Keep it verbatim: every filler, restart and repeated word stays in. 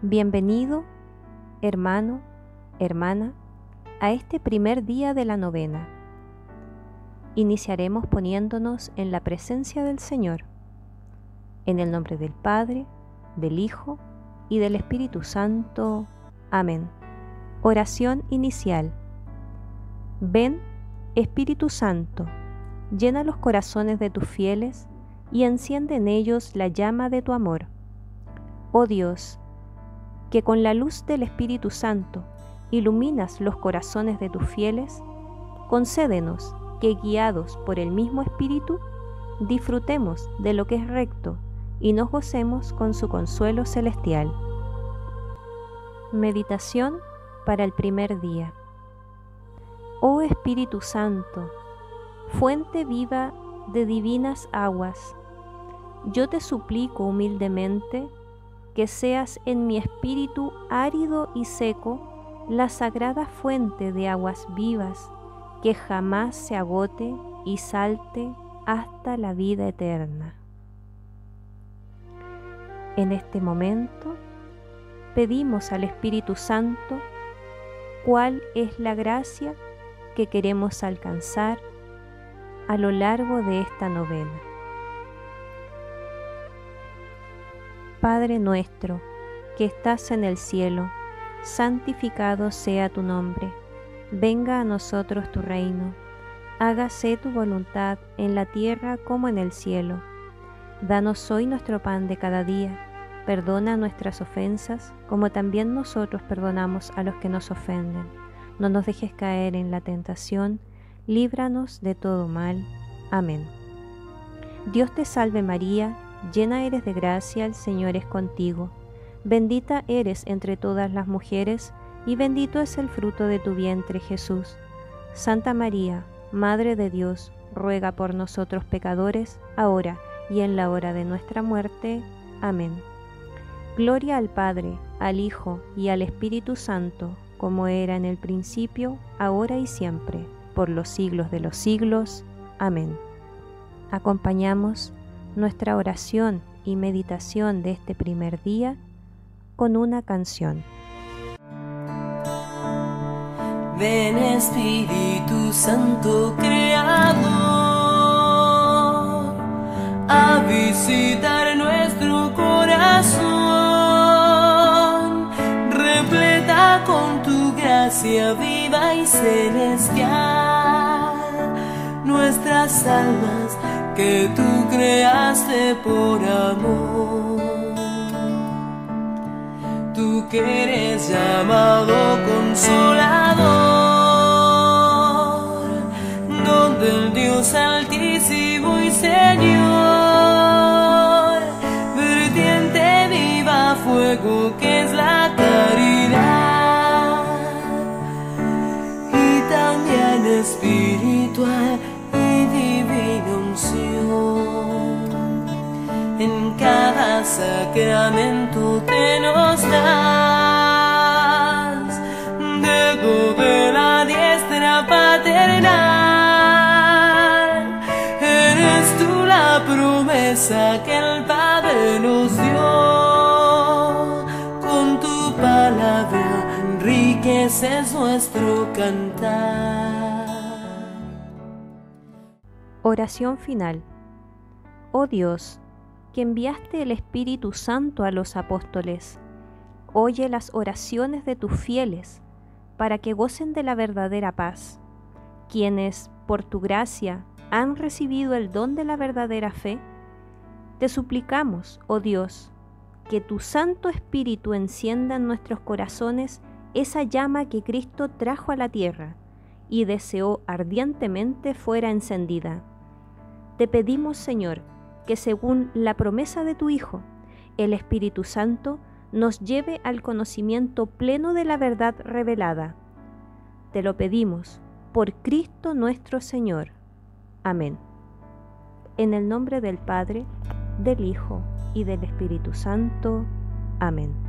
Bienvenido, hermano, hermana, a este primer día de la novena. Iniciaremos poniéndonos en la presencia del Señor, en el nombre del Padre, del Hijo y del Espíritu Santo. Amén. Oración inicial. Ven, Espíritu Santo, llena los corazones de tus fieles y enciende en ellos la llama de tu amor. Oh Dios, que con la luz del Espíritu Santo iluminas los corazones de tus fieles, concédenos que, guiados por el mismo Espíritu, disfrutemos de lo que es recto y nos gocemos con su consuelo celestial. Meditación para el primer día. Oh Espíritu Santo, fuente viva de divinas aguas, yo te suplico humildemente que seas en mi espíritu árido y seco la sagrada fuente de aguas vivas que jamás se agote y salte hasta la vida eterna. En este momento pedimos al Espíritu Santo cuál es la gracia que queremos alcanzar a lo largo de esta novena. Padre nuestro, que estás en el cielo, santificado sea tu nombre. Venga a nosotros tu reino. Hágase tu voluntad en la tierra como en el cielo. Danos hoy nuestro pan de cada día. Perdona nuestras ofensas, como también nosotros perdonamos a los que nos ofenden. No nos dejes caer en la tentación. Líbranos de todo mal. Amén. Dios te salve María, llena eres de gracia, el Señor es contigo. Bendita eres entre todas las mujeres, y bendito es el fruto de tu vientre, Jesús. Santa María, Madre de Dios, ruega por nosotros pecadores, ahora y en la hora de nuestra muerte. Amén. Gloria al Padre, al Hijo y al Espíritu Santo, como era en el principio, ahora y siempre, por los siglos de los siglos. Amén. Acompañamos nuestra oración y meditación de este primer día con una canción. Ven Espíritu Santo Creador a visitar nuestro corazón, repleta con tu gracia viva y celestial nuestras almas que tú creaste por amor. Tú que eres llamado Consolador, donde el Dios Altísimo y Señor, vertiente viva fuego que es la caridad, y también espiritual y divina unción. En cada sacramento te nos das, dedo de la diestra paternal. Eres tú la promesa que el Padre nos dio, con tu palabra enriqueces nuestro cantar. Oración final. Oh Dios, que enviaste el Espíritu Santo a los apóstoles, oye las oraciones de tus fieles, para que gocen de la verdadera paz, quienes, por tu gracia, han recibido el don de la verdadera fe. Te suplicamos, oh Dios, que tu Santo Espíritu encienda en nuestros corazones esa llama que Cristo trajo a la tierra y deseó ardientemente fuera encendida. Te pedimos, Señor, que según la promesa de tu Hijo, el Espíritu Santo nos lleve al conocimiento pleno de la verdad revelada. Te lo pedimos por Cristo nuestro Señor. Amén. En el nombre del Padre, del Hijo y del Espíritu Santo. Amén.